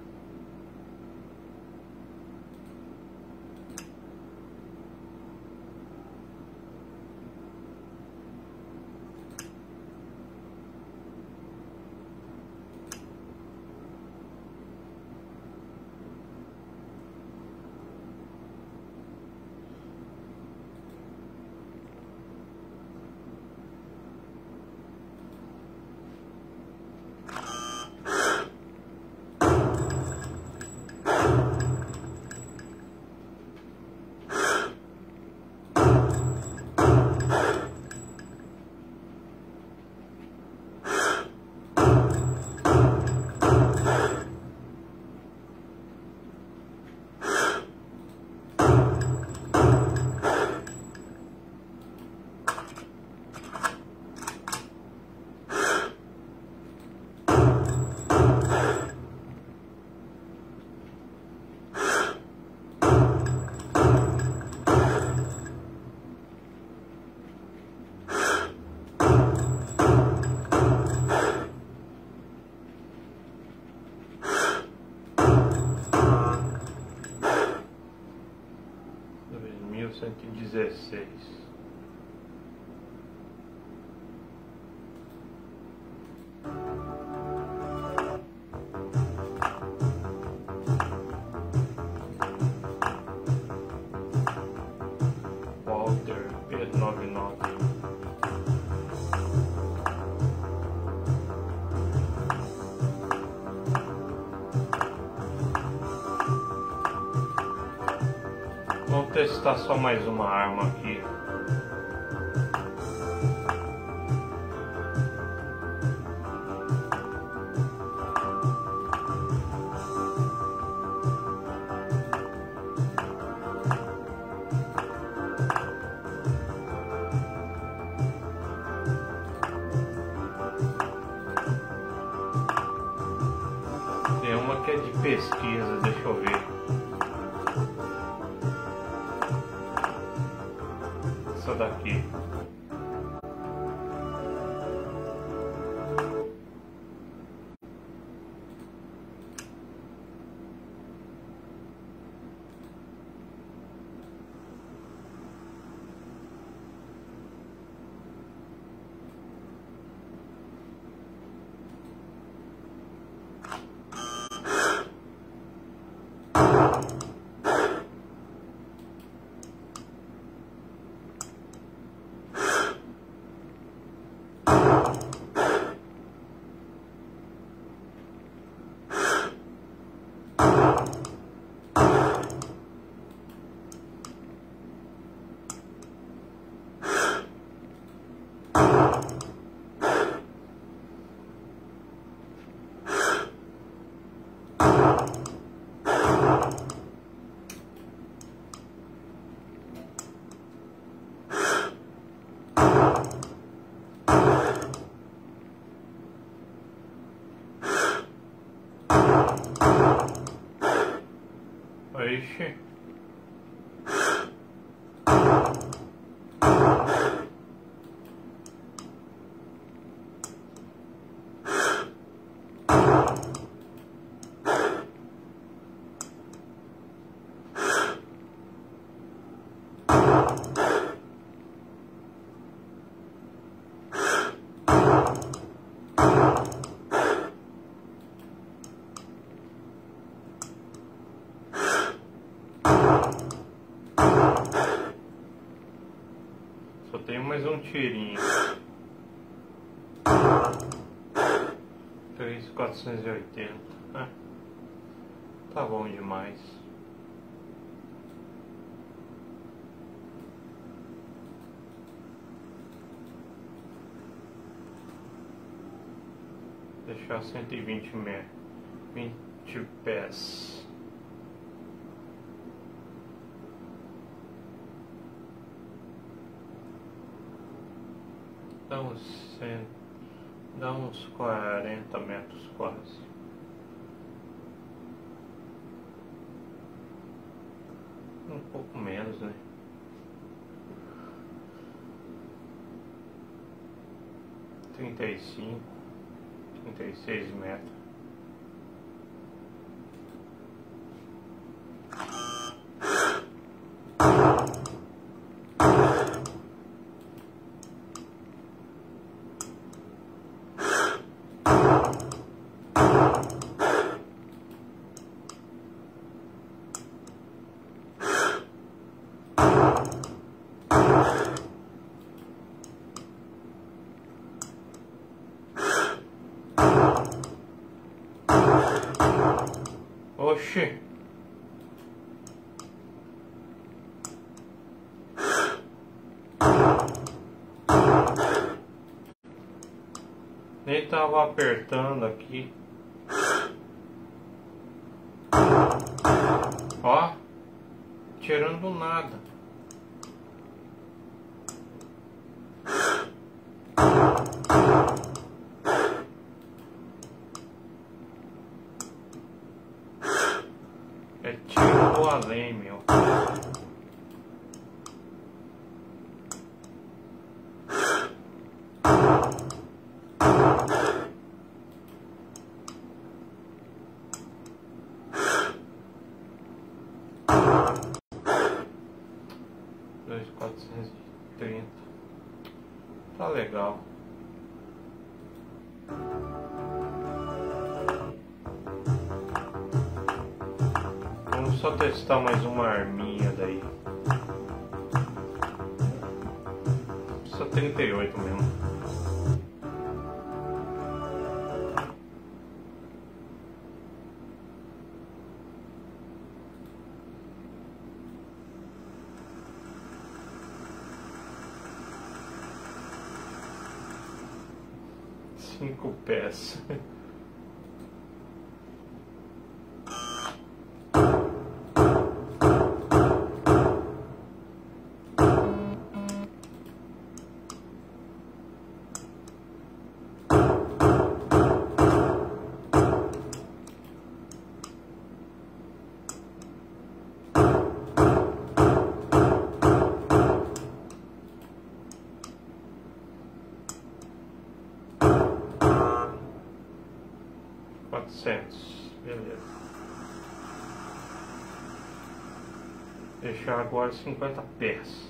S1: cento e dezesseis. Walter P noventa e nove. Vamos testar só mais uma arma aqui. aqui é de pesquisa, deixa eu ver. Essa daqui. Ixi. Só tenho mais um tirinho. Três mil quatrocentos e oitenta. Ah, tá bom demais. Deixar cento e vinte metros. vinte pés. Dá uns, dá uns quarenta metros quase. Um pouco menos, né? Trinta e cinco, trinta e seis metros. Oxi. Nem tava apertando aqui. Ó, tirando do nada. É tiro do além, meu. Dois mil quatrocentos e trinta. Tá legal. Vamos só testar mais uma arminha daí. Só trinta e oito mesmo. Cinco pés. quatrocentos, beleza. Deixar agora cinquenta pés.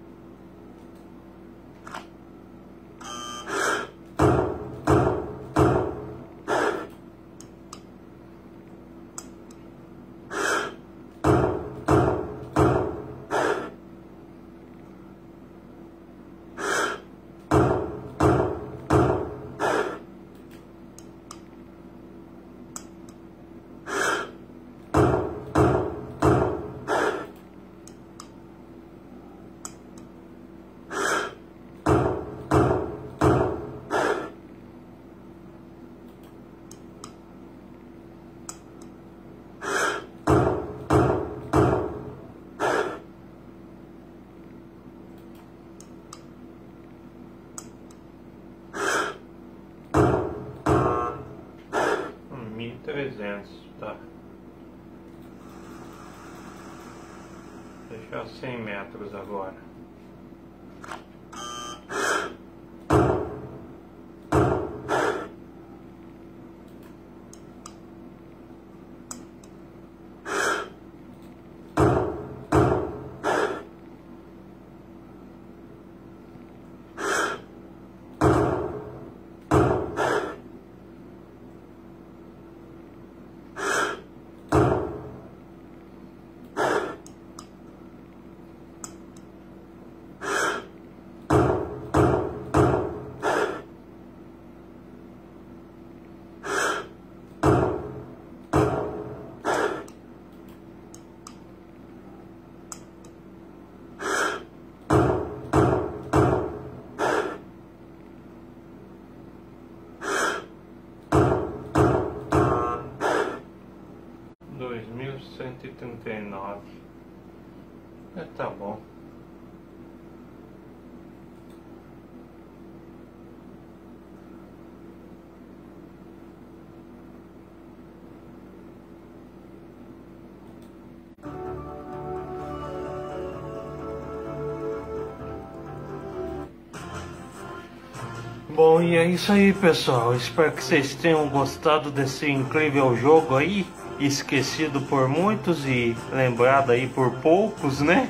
S1: mil e trezentos, tá? Deixar cem metros agora. dois mil cento e trinta e nove. É, tá bom. Bom, e é isso aí, pessoal. Espero que vocês tenham gostado desse incrível jogo aí, esquecido por muitos e lembrado aí por poucos, né?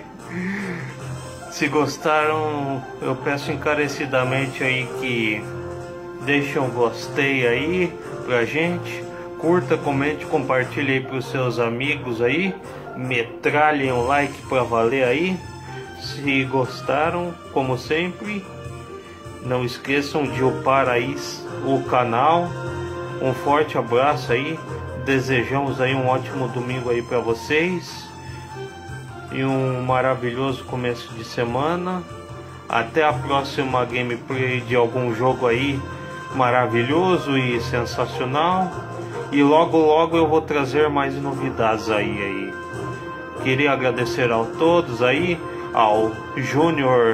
S1: Se gostaram, eu peço encarecidamente aí que deixem um gostei aí pra gente, curta, comente, compartilhe aí pros seus amigos aí, metralhem o like pra valer aí. Se gostaram, como sempre, não esqueçam de upar aí o canal. Um forte abraço aí. Desejamos aí um ótimo domingo aí para vocês. E um maravilhoso começo de semana. Até a próxima gameplay de algum jogo aí maravilhoso e sensacional. E logo logo eu vou trazer mais novidades aí. aí. Queria agradecer a todos aí. Ao Junior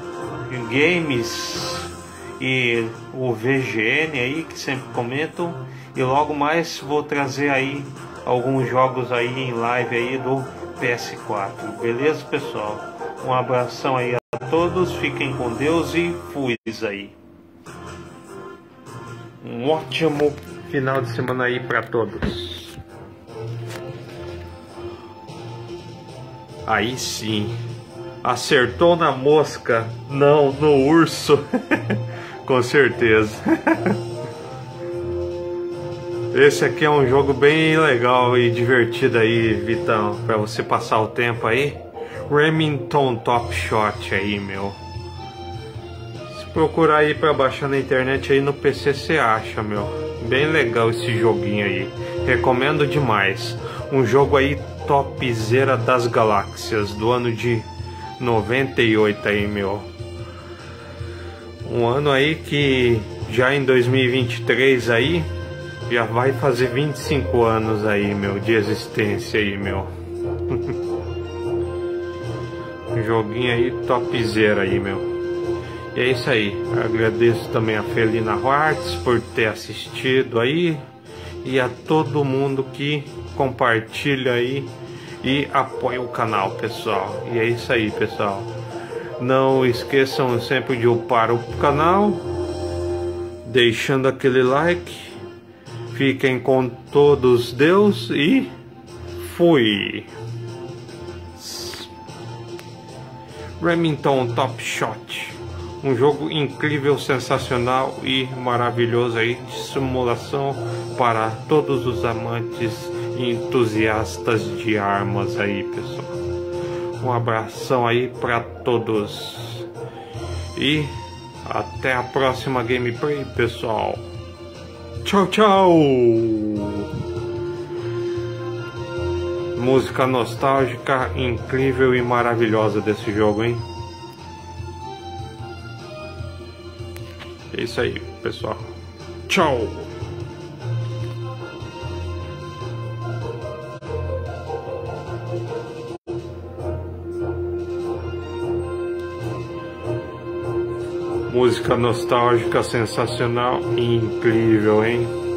S1: Games e o V G N aí que sempre comentam, e logo mais vou trazer aí alguns jogos aí em live aí do P S quatro, beleza, pessoal? Um abração aí a todos, fiquem com Deus e fui aí. Um ótimo final de semana aí para todos. Aí sim. Acertou na mosca, não no urso. Com certeza. Esse aqui é um jogo bem legal e divertido aí, Vitão, para você passar o tempo aí. Remington Top Shot aí, meu. Se procurar aí para baixar na internet aí no P C, você acha, meu. Bem legal esse joguinho aí. Recomendo demais. Um jogo aí topzera das galáxias do ano de noventa e oito aí, meu. Um ano aí que já em dois mil e vinte e três aí já vai fazer vinte e cinco anos aí, meu, de existência aí, meu. Um joguinho aí topzera aí, meu. E é isso aí. Agradeço também a Felina Hearts por ter assistido aí e a todo mundo que compartilha aí e apoia o canal, pessoal. E é isso aí, pessoal. Não esqueçam sempre de upar o canal, deixando aquele like, Fiquem com todos Deus e fui. Remington Top Shot, um jogo incrível, sensacional e maravilhoso aí de simulação para todos os amantes e entusiastas de armas aí, pessoal. Um abração aí para todos e até a próxima gameplay, pessoal. Tchau, tchau. Música nostálgica, incrível e maravilhosa desse jogo, hein? É isso aí, pessoal. Tchau! Música nostálgica, sensacional e incrível, hein?